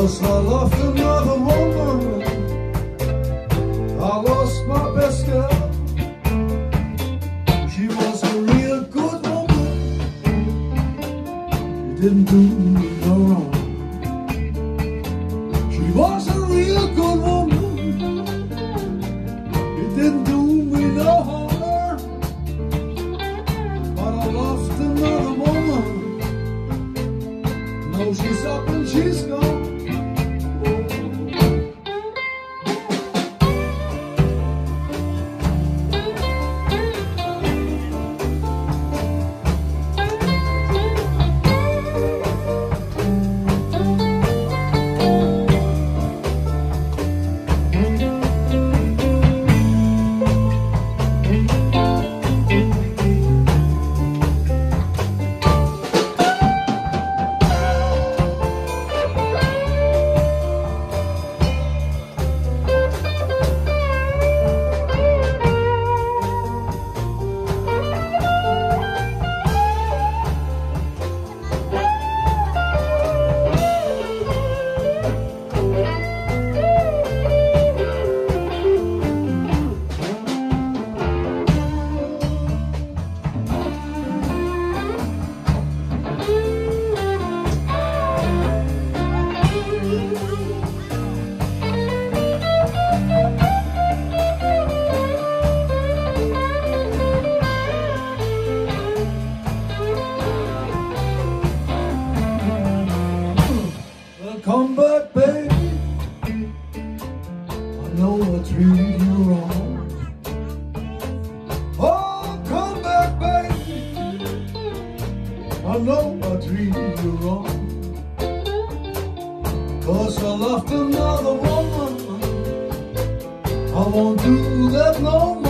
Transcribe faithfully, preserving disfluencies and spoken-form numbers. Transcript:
'cause I loved another woman. I lost my best girl. She was a real good woman. She didn't do me no wrong. She was a real good woman. It didn't do me no harm. But I lost another woman. Now she's up and she's gone. Come back, baby. I know I treated you wrong. Oh, come back, baby. I know I treated you wrong. 'Cause I loved another woman. I won't do that no more.